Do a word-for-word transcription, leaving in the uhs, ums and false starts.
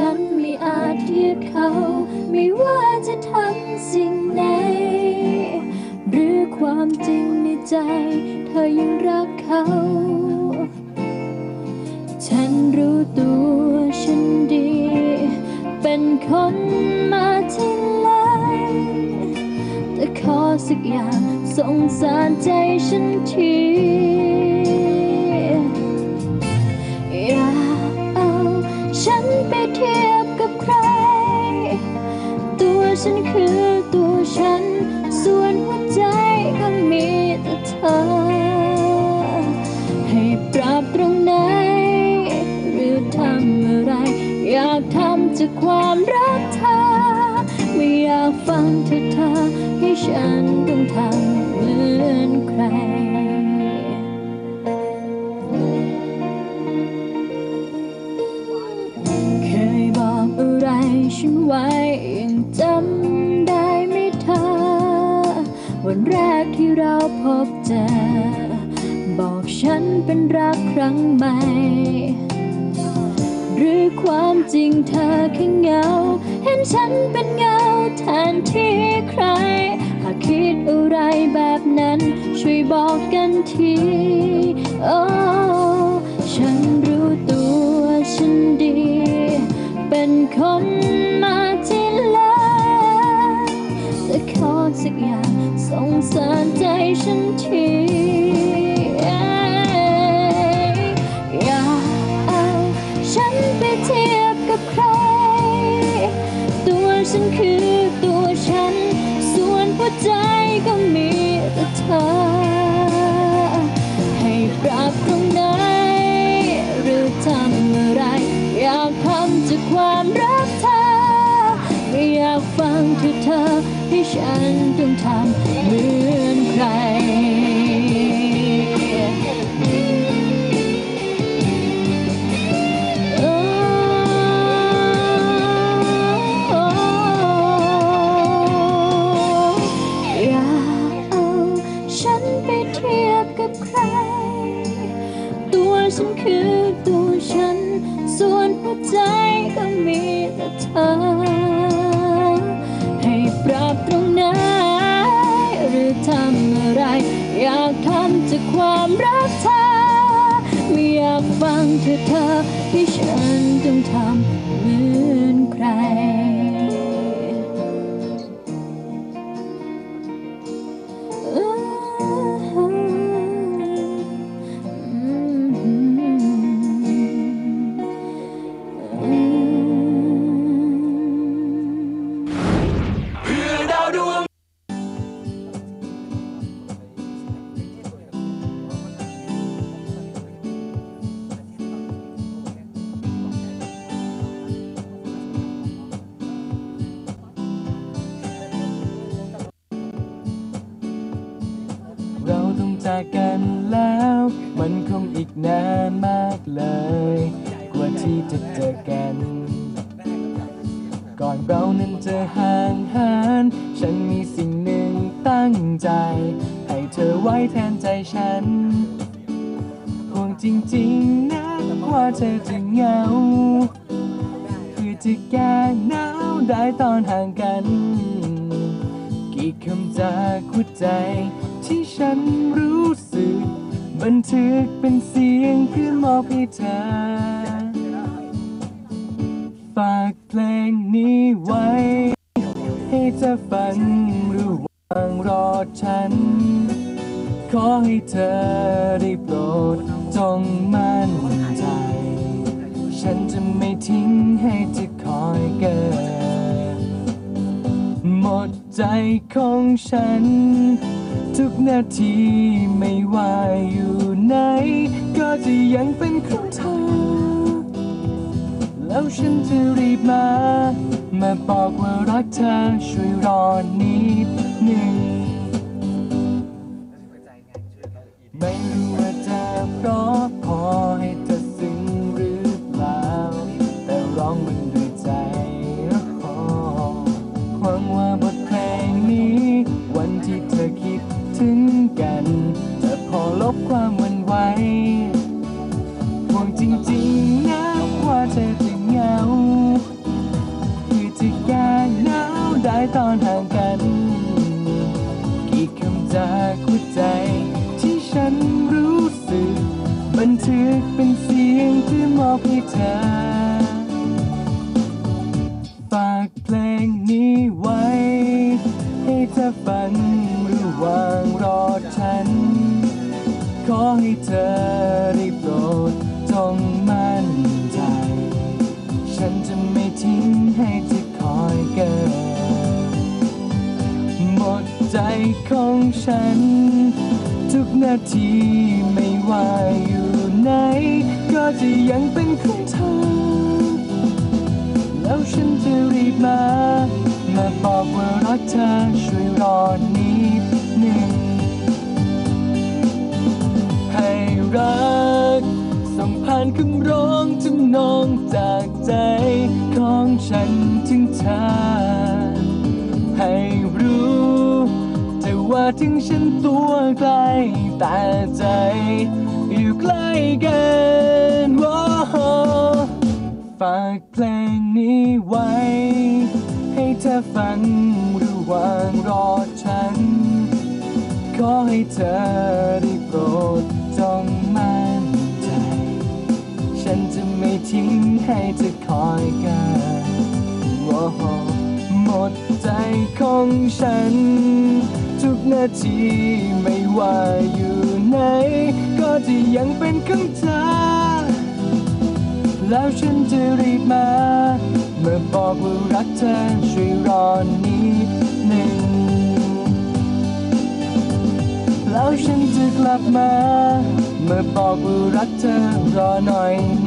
ฉันไม่อาจเทียบเขาไม่ว่าจะทำสิ่งไหนหรือความจริงในใจเธอยังรักเขาฉันรู้ตัวฉันดีเป็นคนมาที่หลังแต่ขอสักอย่างสงสารใจฉันทีอย่าเอาฉันไปเทียบกับใครตัวฉันคือตัวฉันส่วนหัวใจก็มีแต่เธอให้ปรับตรงไหนหรือทำอะไรอยากทำจากความรักเธอไม่อยากฟังเธอเธอให้ฉันต้องทำเหมือนใครเคยบอกอะไรฉันไว้ยังจำได้ไหมเธอวันแรกที่เราพบเจอบอกฉันเป็นรักครั้งใหม่หรือความจริงเธอแค่เงาเห็นฉันเป็นเงาแทนที่ใครหากคิดอะไรแบบนั้นช่วยบอกกันทีโอ้ฉันรู้ตัวฉันดีเป็นคนมาที่หลังแต่ขอสักอย่างสงสารใจฉันทีอย่าเอาฉันไปเทียบกับใครตัวฉันคือตัวฉันส่วนหัวใจก็มีแต่เธอให้ปรับตรงไหนหรือทำอะไรอยากทำจากความรักเธอไม่อยากฟังเธอเธอให้ฉันต้องทำเหมือนใครฉันคือตัวฉันส่วนหัวใจก็มีแต่เธอให้ปรับตรงไหนหรือทำอะไรอยากทำจากความรักเธอไม่อยากฟังเธอเธอที่ฉันต้องทำเหมือนใครเราต้องจากกันแล้วมันคงอีกนานมากเลยกว่าที่จะเจอกันก่อนเรานั้นจะห่างหายฉันมีสิ่งหนึ่งตั้งใจให้เธอไว้แทนใจฉันห่วงจริงๆนะว่าเธอจะเหงาคือจะแก้หนาวได้ตอนห่างกันกี่คำจากหัวใจที่ฉันรู้สึกบันทึกเป็นเสียงเพื่อมอบให้เธอฝากเพลงนี้ไว้ให้เธอฟังระหว่างรอฉันขอให้เธอได้โปรดจงมั่นใจฉันจะไม่ทิ้งให้เธอคอยเกินหมดใจของฉันทุกนาทีไม่ว่าอยู่ไหนก็จะยังเป็นของเธอแล้วฉันจะรีบมามาบอกว่ารักเธอช่วยรอนิดหนึ่งไม่รู้ว่าจะเพราะพอให้เธอซึ้งหรือเปล่าแต่ร้องมันด้วยใจหวังว่าบทเพลงนี้วันที่เธอคิดถึงกันจะพอลบความหวั่นไหวห่วงจริงๆนะว่าเธอจะเหงาตอนห่างกันกี่คำจากหัวใจที่ฉันรู้สึกบันทึกเป็นเสียงที่มอบให้เธอฝากเพลงนี้ไว้ให้เธอฟังระหว่างรอฉันขอให้เธอได้โปรดจงมั่นใจฉันจะไม่ทิ้งให้เธอคอยเกินหมดใจของฉันทุกนาทีไม่ว่าอยู่ไหนก็จะยังเป็นของเธอแล้วฉันจะรีบมามาบอกว่ารักเธอช่วยรอนิดหนึ่งให้รักส่งผ่านคำร้องทำนองจากใจของฉันถึงเธอให้รู้แต่ว่าถึงฉันตัวไกลแต่ใจอยู่ใกล้กันโอ้ฝากเพลงนี้ไว้ให้เธอฟังระหว่างรอฉันขอให้เธอได้โปรดจงมั่นใจฉันจะไม่ทิ้งให้เธอคอยกันโอ้หมดใจของฉันทุกนาทีไม่ว่าอยู่ไหนก็จะยังเป็นของเธอแล้วฉันจะรีบมาเมื่อบอกว่ารักเธอช่วยรอนิดหนึ่งแล้วฉันจะกลับมาเมื่อบอกว่ารักเธอรอหน่อย